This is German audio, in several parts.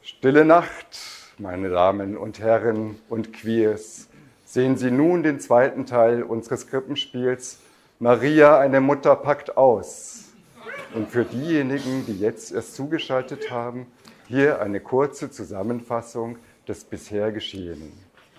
Stille Nacht, meine Damen und Herren und Queers. Sehen Sie nun den zweiten Teil unseres Krippenspiels Maria, eine Mutter, packt aus. Und für diejenigen, die jetzt erst zugeschaltet haben, hier eine kurze Zusammenfassung des bisher Geschehenen.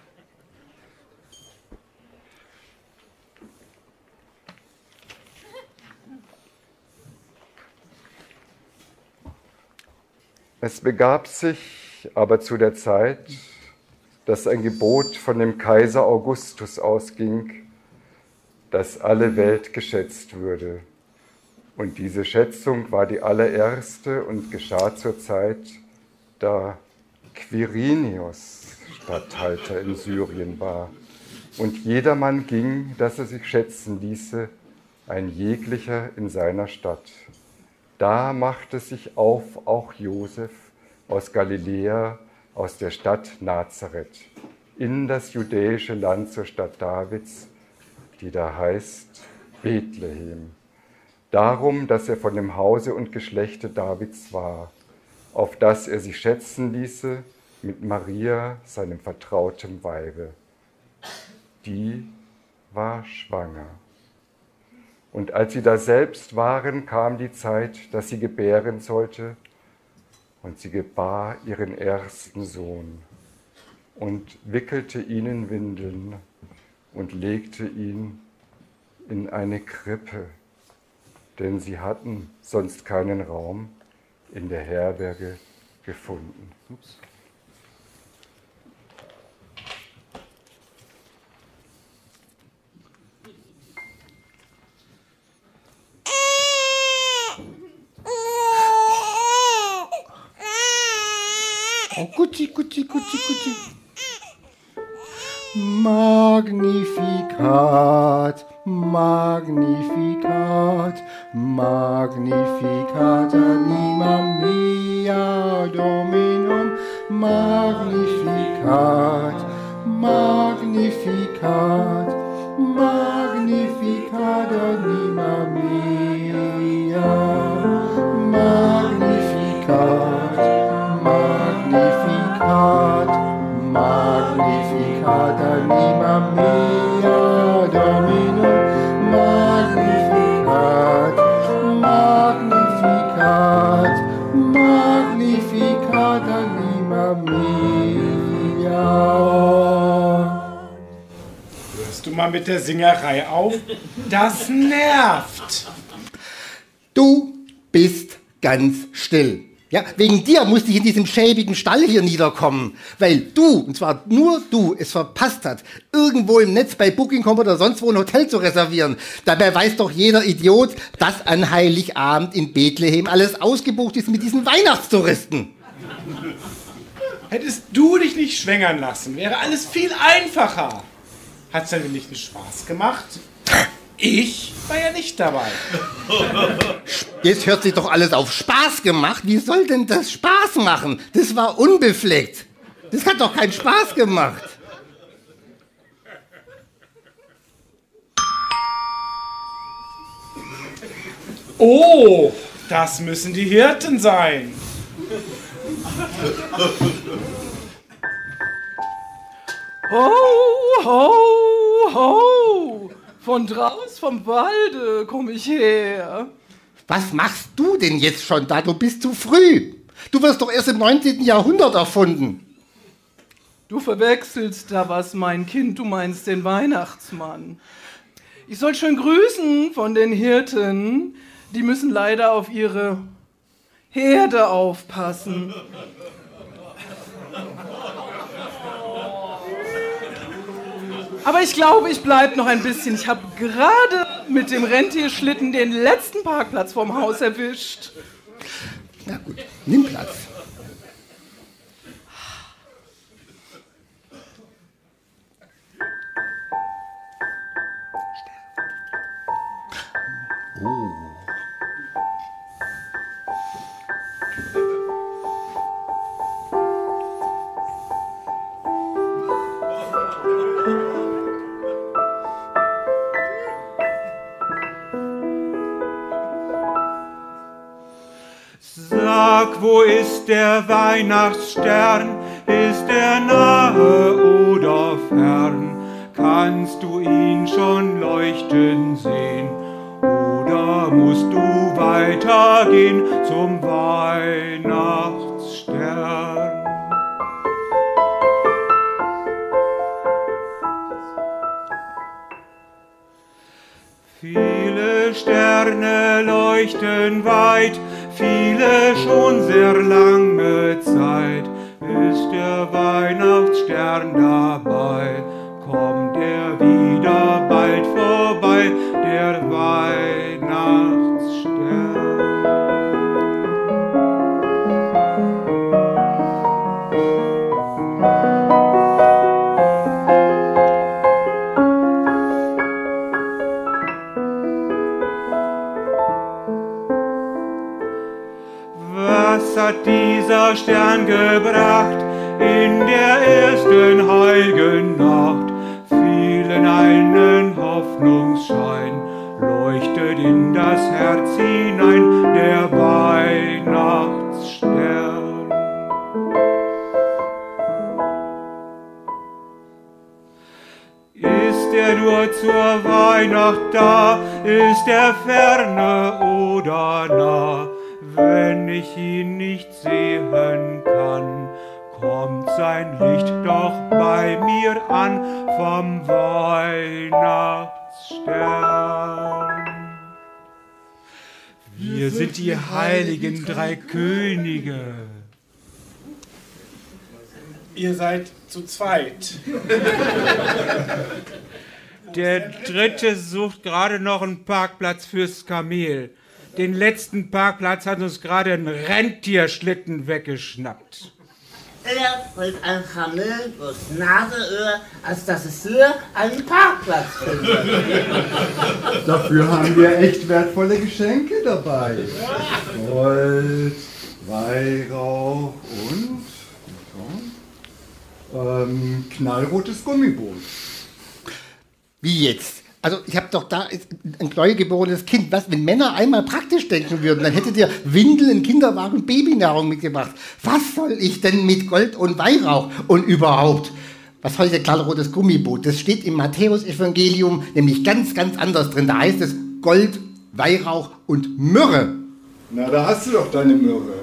Es begab sich aber zu der Zeit, dass ein Gebot von dem Kaiser Augustus ausging, dass alle Welt geschätzt würde. Und diese Schätzung war die allererste und geschah zur Zeit, da Quirinius Statthalter in Syrien war. Und jedermann ging, dass er sich schätzen ließe, ein jeglicher in seiner Stadt. Da machte sich auf auch Josef aus Galiläa, aus der Stadt Nazareth, in das judäische Land zur Stadt Davids, die da heißt Bethlehem. Darum, dass er von dem Hause und Geschlechte Davids war, auf das er sich schätzen ließe mit Maria, seinem vertrauten Weibe. Die war schwanger. Und als sie da selbst waren, kam die Zeit, dass sie gebären sollte, und sie gebar ihren ersten Sohn und wickelte ihn in Windeln und legte ihn in eine Krippe, denn sie hatten sonst keinen Raum in der Herberge gefunden. Ups. Oh, Gucci, Gucci, Gucci, Gucci. Magnificat, Magnificat, Magnificat anima mea Dominum, Magnificat, Magnificat, Magnificat anima mea, Magnificat, Magnificat, Magnificat anima mea Dominum, Magnificat, Magnificat, Magnificat anima mea. Hörst du mal mit der Singerei auf? Das nervt. Du bist ganz still. Ja, wegen dir musste ich in diesem schäbigen Stall hier niederkommen, weil du, und zwar nur du, es verpasst hast, irgendwo im Netz bei Booking.com oder sonst wo ein Hotel zu reservieren. Dabei weiß doch jeder Idiot, dass an Heiligabend in Bethlehem alles ausgebucht ist mit diesen Weihnachtstouristen. Hättest du dich nicht schwängern lassen, wäre alles viel einfacher. Hat's denn nicht einen Spaß gemacht? Ich war ja nicht dabei. Jetzt hört sich doch alles auf Spaß gemacht. Wie soll denn das Spaß machen? Das war unbefleckt. Das hat doch keinen Spaß gemacht. Oh, das müssen die Hirten sein. Ho, ho, ho! Von draus vom Walde komm ich her. Was machst du denn jetzt schon da? Du bist zu früh. Du wirst doch erst im 19. Jahrhundert erfunden. Du verwechselst da was, mein Kind. Du meinst den Weihnachtsmann. Ich soll schön grüßen von den Hirten. Die müssen leider auf ihre Herde aufpassen. Aber ich glaube, ich bleibe noch ein bisschen. Ich habe gerade mit dem Rentierschlitten den letzten Parkplatz vorm Haus erwischt. Na gut, nimm Platz. Oh. Sag Sag, wo ist der Weihnachtsstern? Ist er nahe oder fern? Kannst du ihn schon leuchten sehen? Oder musst du weitergehen zum Weihnachtsstern? Viele Sterne leuchten weit, viele schon sehr lange Zeit. Ist der Weihnachtsstern dabei? Kommt er wieder bald vorbei, der Weihnachtsstern? Was hat dieser Stern gebracht in der ersten heiligen Nacht? Vielen einen Hoffnungsschein leuchtet in das Herz hinein, der Weihnachtsstern. Ist er nur zur Weihnacht da? Ist er ferne oder nah? Wenn ich ihn nicht sehen kann, kommt sein Licht doch bei mir an vom Weihnachtsstern. Wir sind die heiligen drei Könige. Ihr seid zu zweit. Der dritte sucht gerade noch einen Parkplatz fürs Kamel. Den letzten Parkplatz hat uns gerade ein Rentierschlitten weggeschnappt. Er bringt ein Kamel durchs Nasenöhr, als dass es hier einen Parkplatz findet. Dafür haben wir echt wertvolle Geschenke dabei. Gold, Weihrauch und knallrotes Gummiboot. Wie jetzt? Also ich habe doch da ein neugeborenes Kind. Was, wenn Männer einmal praktisch denken würden, dann hättet ihr Windeln, Kinderwagen, Babynahrung mitgebracht. Was soll ich denn mit Gold und Weihrauch und überhaupt? Was soll der knallrotes Gummiboot? Das steht im Matthäus-Evangelium nämlich ganz, ganz anders drin. Da heißt es Gold, Weihrauch und Myrrhe. Na, da hast du doch deine Myrrhe.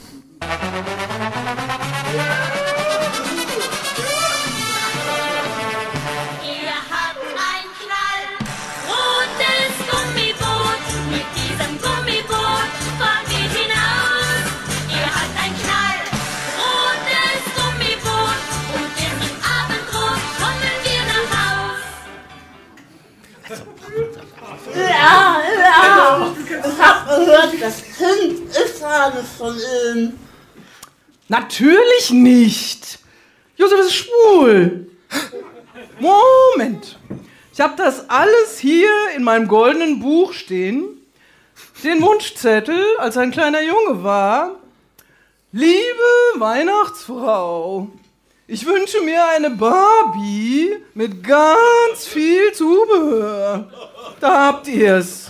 Ja, ich hab gehört, das Kind ist eines von ihm. Natürlich nicht. Josef ist schwul. Moment. Ich habe das alles hier in meinem goldenen Buch stehen. Den Wunschzettel, als er ein kleiner Junge war. Liebe Weihnachtsfrau, ich wünsche mir eine Barbie mit ganz viel Zubehör. Da habt ihr's.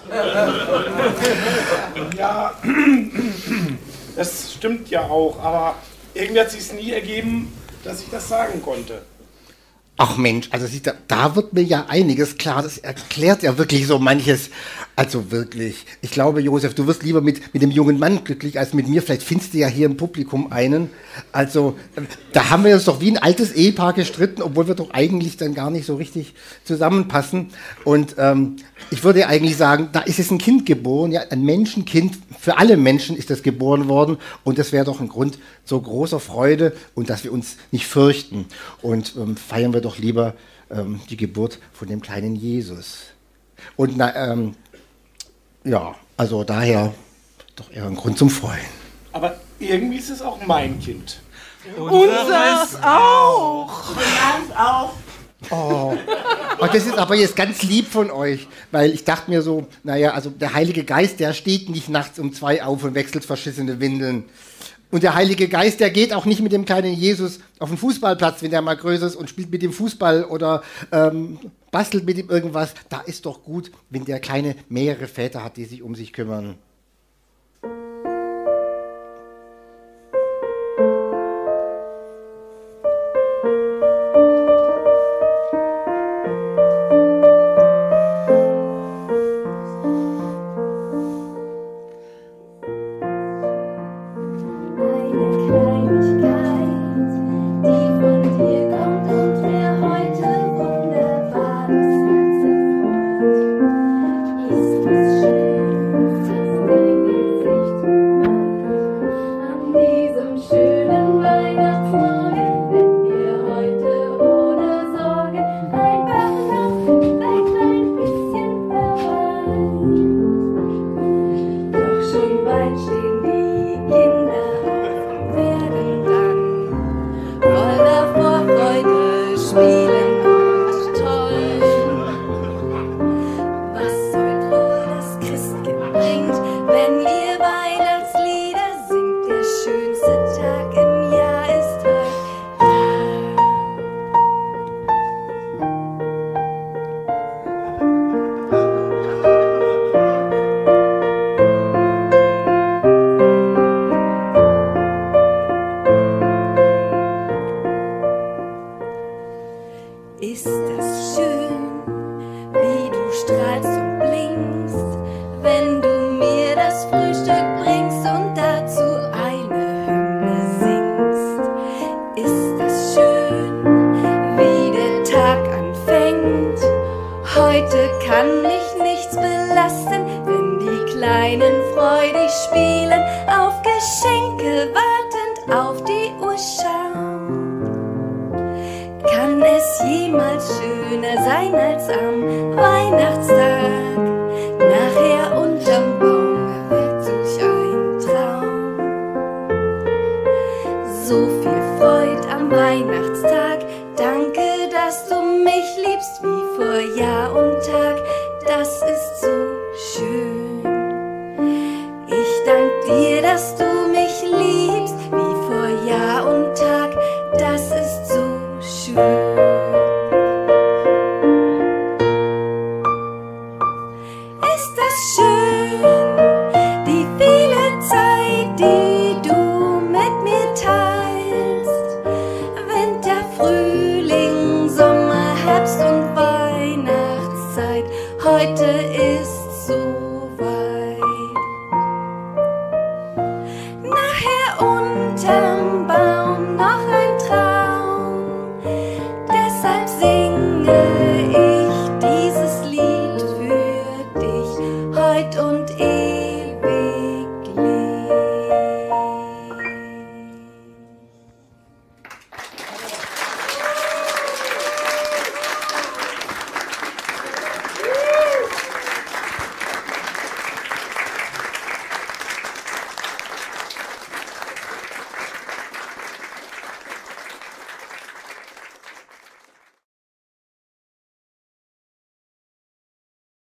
Ja, das stimmt ja auch, aber irgendwie hat sich nie ergeben, dass ich das sagen konnte. Ach Mensch, also siehst du, da wird mir ja einiges klar. Das erklärt ja wirklich so manches. Also wirklich. Ich glaube, Josef, du wirst lieber mit dem jungen Mann glücklich als mit mir. Vielleicht findest du ja hier im Publikum einen. Also, da haben wir uns doch wie ein altes Ehepaar gestritten, obwohl wir doch eigentlich dann gar nicht so richtig zusammenpassen. Und ich würde eigentlich sagen, da ist jetzt ein Kind geboren, ja, ein Menschenkind. Für alle Menschen ist das geboren worden. Und das wäre doch ein Grund zur großer Freude und dass wir uns nicht fürchten. Und feiern wir doch lieber die Geburt von dem kleinen Jesus. Und ja, also daher doch eher ein Grund zum Freuen. Aber irgendwie ist es auch mein Kind. Unseres auch. Meins auch. Oh, das ist aber jetzt ganz lieb von euch, weil ich dachte mir so, naja, also der Heilige Geist, der steht nicht nachts um 2 auf und wechselt verschissene Windeln. Und der Heilige Geist, der geht auch nicht mit dem kleinen Jesus auf den Fußballplatz, wenn der mal größer ist und spielt mit dem Fußball oder bastelt mit ihm irgendwas. Da ist doch gut, wenn der Kleine mehrere Väter hat, die sich um sich kümmern. Heute kann mich nichts belasten, wenn die Kleinen freudig spielen, auf Geschenke wartend auf die Uhr schauen. Kann es jemals schöner sein als am Weihnachtstag? Nachher unterm Baum wird solch ein Traum. So viel Freud am Weihnachtstag. Danke, dass du mich liebst wie vor Jahr und Tag. Das ist so